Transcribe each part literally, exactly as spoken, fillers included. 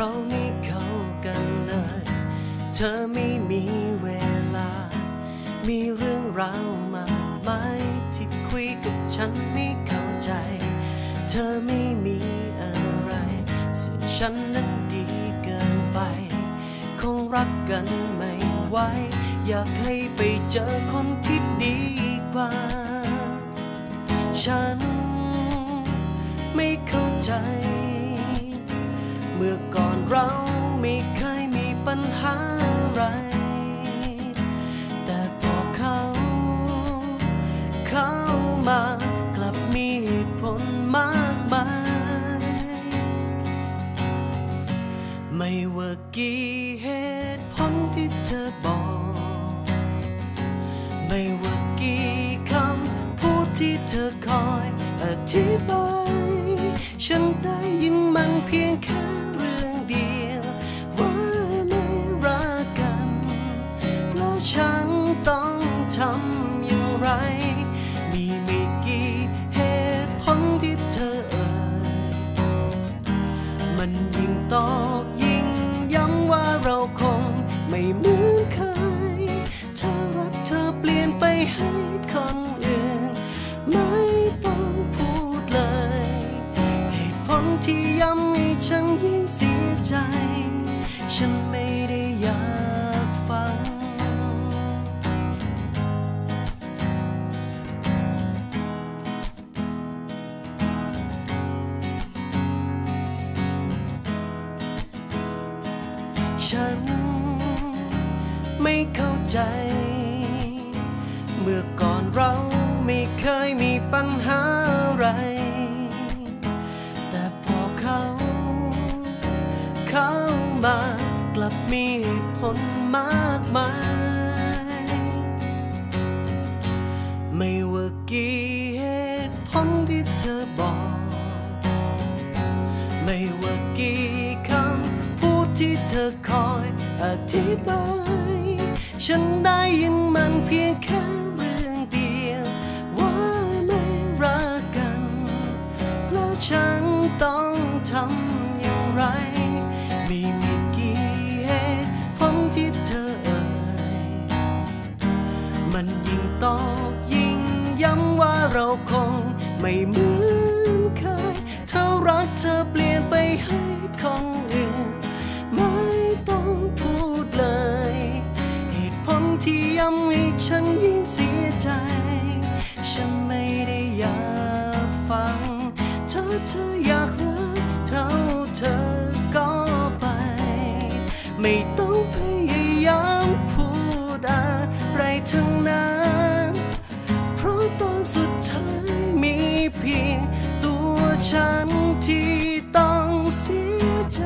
เราไม่เข้ากันเลยเธอไม่มีเวลามีเรื่องราวมากมายที่คุยกับฉันไม่เข้าใจเธอไม่มีอะไรส่วนฉันนั้นดีเกินไปคงรักกันไม่ไหวอยากให้ไปเจอคนที่ดีกว่าฉันไม่เข้าใจเมื่อก่อนเราไม่เคยมีปัญหาอะไรแต่พอเขาเข้ามากลับมีเหตุผลมากมายไม่ว่ากี่เหตุผลที่เธอบอกไม่ว่ากี่คำพูดที่เธอคอยอธิบายฉันได้ยินมันเพียงแค่เรื่องเดียวว่าไม่รักกันแล้วฉันต้องทำอย่างไรมีไม่กี่เหตุผลที่เธอเอ่ยมันยิ่งตอกยิ่งย้ำว่าเราคงไม่เหมือนเคยถ้ารักเธอเปลี่ยนไปให้คนอื่นไม่ต้องพูดเลยเหตุผลที่ย้ำให้ฉันยิ่งเสียใจฉันไม่ได้อยากฟังฉันไม่เข้าใจเมื่อก่อนเราไม่เคยมีปัญหาอะไรแต่พอเขาเข้ามากลับมีเหตุผลมากมายไม่ว่ากี่เหตุผลที่เธอบอกไม่ว่ากี่คำพูดที่เธอคอยอธิบายฉันได้ยินมันเพียงแค่เรื่องเดียวว่าไม่รักกันแล้วฉันต้องทำอย่างไรมีไม่กี่เหตุผลที่เธอเอ่ยมันยิ่งตอกยิ่งย้ำว่าเราคงไม่เหมือนเคยเท่ารักเธอเปลี่ยนไปให้คนอื่นไม่ต้องพูดเลยเหตุผลที่ย้ำให้ฉันยิ่งเสียใจฉันไม่ได้อยากฟังถ้าเธออยากรักเราเธอก็ไปไม่ต้องพยายามพูดอะไรทั้งนั้นเพราะตอนสุดท้ายมีเพียงตัวฉันที่ต้องเสียใจ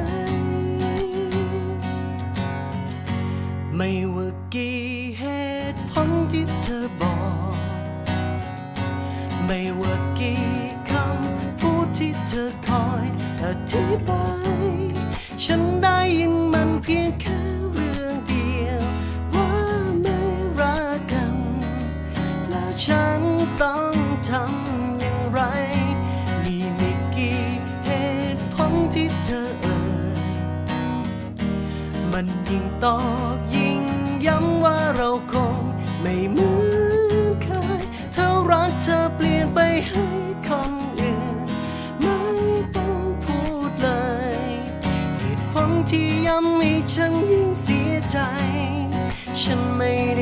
ไม่ว่ากี่เหตุผลที่เธอบอกไม่ว่ากี่คำพูดที่เธอคอยอธิบายฉันได้ยินมันเพียงแค่เรื่องเดียวว่าไม่รักกันและฉันต้องทำอย่างไรมีไม่กี่เหตุผลที่เธอเอ่ยมันยิ่งตอกยิ่งย้ำว่าเราคงไม่เหมือนเคยเท่ารักเธอเปลี่ยนไปให้คนอื่นไม่ต้องพูดเลยเหตุผลที่ย้ำให้ฉันยิ่งเสียใจฉันไม่